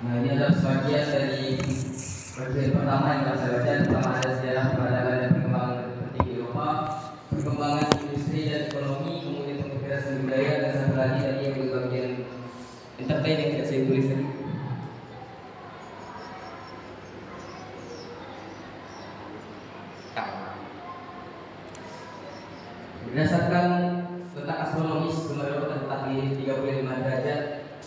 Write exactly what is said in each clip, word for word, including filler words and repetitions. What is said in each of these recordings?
Nah, ini adalah sebagian dari bagian pertama yang akan saya baca. Pertama ada sejarah peradaban dan perkembangan politik di Eropa, perkembangan industri dan ekonomi, kemudian pemikiran seni budaya, dan satu lagi tadi yang di bagian entertain yang tidak saya tulis tadi. Berdasarkan letak astronomis, benua Eropa terletak di tiga puluh lima derajat.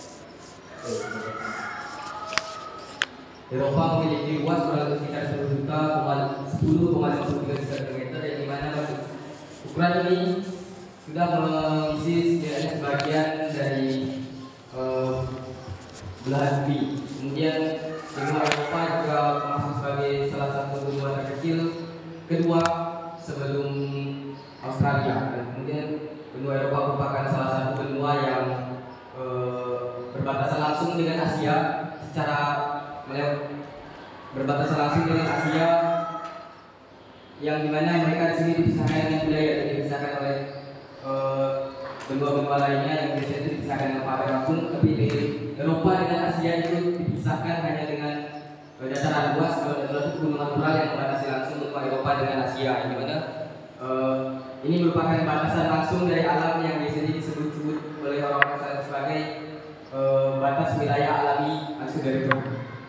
Eropa memiliki luas kurang lebih sekitar sepuluh juta sepuluh koma lima puluh tiga juta kilometer, yang dimana ukuran ini sudah mengisi setidaknya sebagian dari uh, belahan bumi. Kemudian benua Eropa juga termasuk sebagai salah satu benua terkecil kedua sebelum Australia, dan kemudian benua Eropa merupakan salah satu benua yang uh, berbatasan langsung dengan Asia secara berbatasan langsung dengan Asia, yang dimana mereka di sini dipisahkan dengan budaya, jadi dipisahkan oleh benua-benua uh, lainnya yang biasanya itu dipisahkan dengan pagar langsung. Tapi di Eropa dengan Asia itu dipisahkan hanya dengan uh, dataran luas, kalau dataran itu gunung natural yang membatasi langsung benua Eropa dengan Asia, yang dimana uh, ini merupakan batasan langsung dari alam yang biasanya disebut-sebut oleh orang-orang sebagai uh, batas wilayah alami langsung dari Eropa.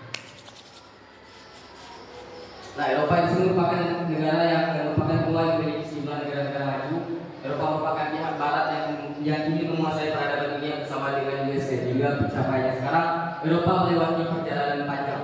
Nah, Eropa di sini merupakan negara yang merupakan benua yang memiliki sejumlah negara-negara maju. Eropa merupakan pihak barat yang yang ingin menguasai peradaban dunia bersama dengan U S A, hingga pencapaiannya sekarang Eropa melewati perjalanan panjang.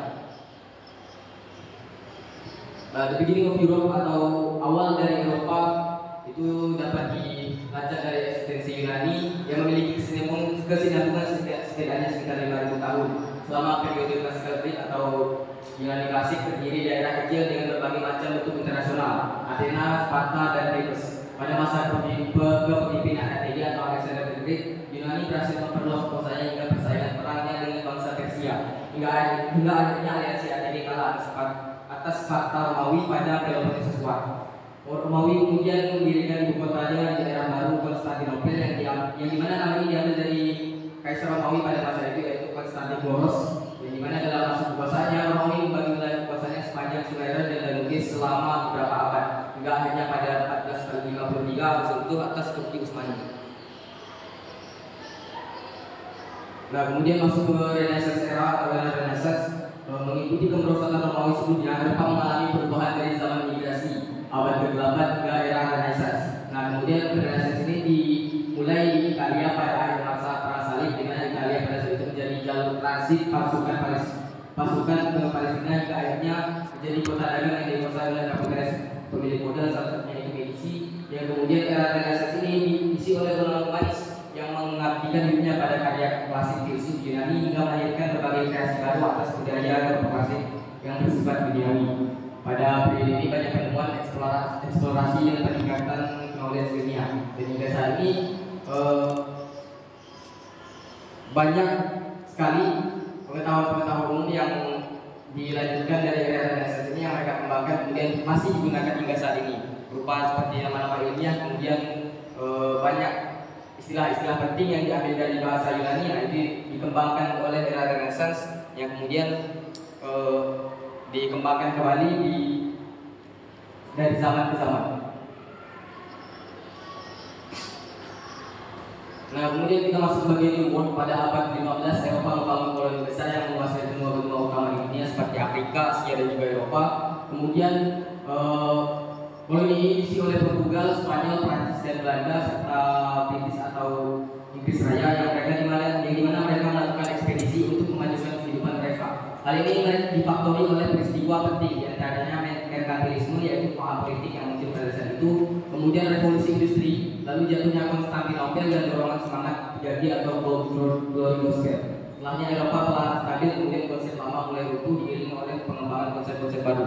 Nah, the beginning of Europe atau awal dari Eropa itu dapat dilacak dari eksistensi Yunani yang memiliki kesinambungan setidaknya sekitar lima ribu tahun. Selama periode klasikal Greek atau Yunani klasik terdiri daerah kecil dengan berbagai macam bentuk internasional, Athena, Sparta, dan Thebes. Pada masa kepemimpinan Athena atau Alexander the Great, Yunani berhasil memperluas kuasanya hingga persaingan perangnya dengan bangsa Persia, hingga hingga akhirnya aliansi Athena kalah atas Sparta Romawi pada Peloponnesus War. Romawi kemudian mendirikan ibu kotanya di daerah baru Konstantinopel, yang, di, yang dimana nama ini diambil dari Kaisar Romawi pada masa itu, yaitu Konstantinos, yang dimana dalam masa kekuasaannya Romawi membagi wilayah kekuasaannya sepanjang Sungai Ren dan Danube selama beberapa abad, hingga akhirnya pada empat belas lima puluh tiga bersentuh atas Turki Utsmani. Nah, kemudian masuk ke Renaissance era atau era Renaissance, mengikuti kemerosotan Romawi sebelumnya, Eropa mengalami perubahan dari zaman migrasi abad ke-delapan hingga era Renaissance. Nah, kemudian Renaissance ini dimulai di Italia pada akhir masa Perang Salib, di mana Italia pada saat itu menjadi jalur transit pasukan Paris, pasukan ke Palestina, hingga akhirnya menjadi kota dagang yang dikuasai oleh kapitalis pemilik modal, salah satunya itu Medici. Yang kemudian era Renaissance ini diisi oleh golongan humanis yang mengabdikan hidupnya pada karya klasik filsuf Yunani hingga melahirkan berbagai kreasi baru atas budaya dan klasik yang bersifat duniawi. Pada periode ini banyak penemuan eksplorasi, eksplorasi yang peningkatan knowledge dunia, dan hingga saat ini eh, banyak sekali pengetahuan-pengetahuan umum yang dilanjutkan dari era Renaissance ini yang mereka kembangkan kemudian masih digunakan hingga saat ini, berupa seperti nama-nama ilmiah, kemudian eh, banyak istilah-istilah penting yang diambil dari bahasa Yunani, nah itu dikembangkan oleh era Renaissance yang kemudian eh, dikembangkan kembali di dari zaman ke zaman. Nah, kemudian kita masuk bagian umur. Pada abad lima belas, Eropa membangun koloni besar yang menguasai benua-benua utama di dunia seperti Afrika, Asia, dan juga Eropa. Kemudian eh, koloni ini diisi oleh Portugal, Spanyol, Prancis, dan Belanda serta British atau Inggris Raya, yang mereka dimana, yang dimana mereka melakukan ekspedisi untuk memajukan kehidupan mereka. Hal ini difaktori oleh peristiwa penting, diantaranya merkantilisme, yaitu paham politik yang muncul pada saat itu, kemudian revolusi industri, lalu jatuhnya Konstantinopel dan dorongan semangat jadi atau glory gospel. Setelahnya Eropa perlahan stabil, kemudian konsep lama mulai runtuh diiringi oleh pengembangan konsep-konsep baru.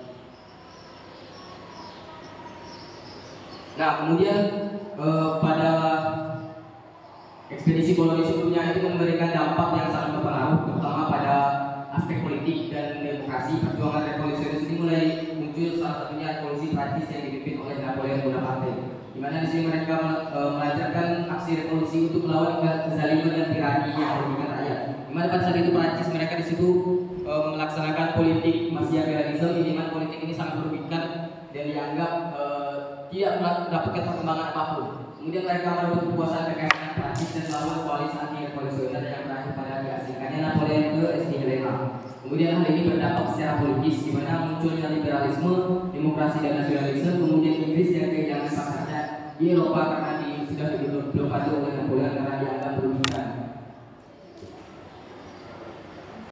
Nah, kemudian eh, pada ekspedisi koloni sebelumnya itu memberikan dampak yang sangat berpengaruh, terutama pada aspek politik dan demokrasi. Perjuangan revolusionis ini mulai muncul, salah satunya revolusi Prancis yang dipimpin oleh Napoleon Bonaparte, di mana di sini mereka e, melancarkan aksi revolusi untuk melawan kezaliman dan tirani yang merugikan rakyat. Di mana pada saat itu Prancis mereka di situ e, melaksanakan politik Machiavellianisme, di mana politik ini sangat merugikan dan dianggap e, tidak mendapatkan perkembangan apapun. Kemudian mereka merebut kekuasaan kekaisaran Prancis dan melawan koalisi anti-revolusioner yang berakhir pada diasingkannya Napoleon ke Esti Helena. Kemudian hal ini berdampak secara politis, di mana munculnya liberalisme, demokrasi dan nasionalisme, kemudian Inggris yang kehilangan pasarnya di Eropa karena di, sudah diblokade oleh